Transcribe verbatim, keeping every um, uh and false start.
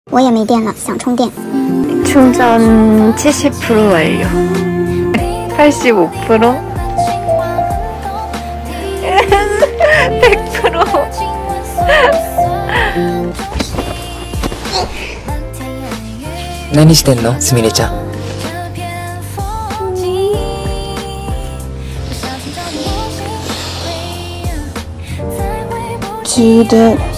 我也没电了，想充电。 충전 칠십 퍼센트 완료. 팔십오 퍼센트? 백 퍼센트. 何してんの、すみれちゃん。 充電。